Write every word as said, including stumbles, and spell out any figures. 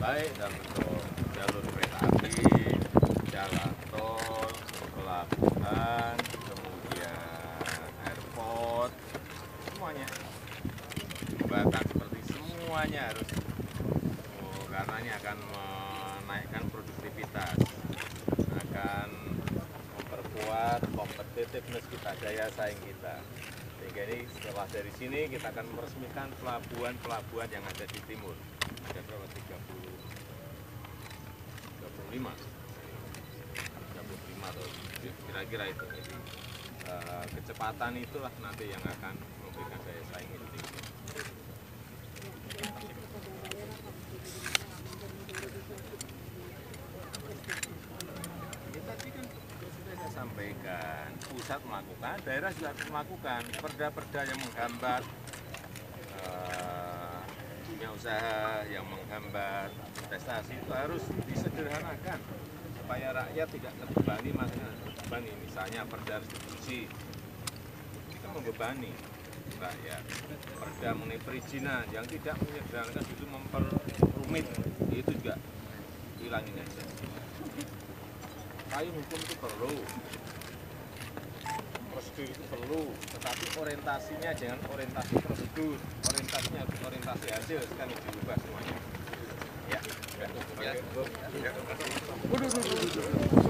baik dalam bentuk jalur kereta api, jalan tol, pelabuhan, kemudian airport, semuanya. Bahkan seperti semuanya harus, oh, karena ini akan menaikkan produktivitas, akan memperkuat competitiveness kita, daya saing kita. Sehingga ini setelah dari sini kita akan meresmikan pelabuhan-pelabuhan yang ada di timur. Ada berapa? tiga puluh, tiga puluh lima, tiga puluh lima atau kira-kira itu. Jadi eh, kecepatan itulah nanti yang akan memberikan daya saing itu tinggi. Ya, tadi kan sudah saya sampaikan, pusat melakukan, daerah juga harus melakukan. Perda-perda yang menghambat uh, dunia usaha, yang menghambat investasi itu harus disederhanakan supaya rakyat tidak terbebani, maksudnya terbebani. Misalnya perda restitusi itu membebani rakyat. Perda mengenai perizinan yang tidak menyederhanakan itu memperrumit, itu juga hilangin aja. Payung hukum itu perlu, prosedur itu perlu, tetapi orientasinya jangan orientasi prosedur, orientasinya harus orientasi hasil, sekarang dirubah semuanya. Ya, ya, ya.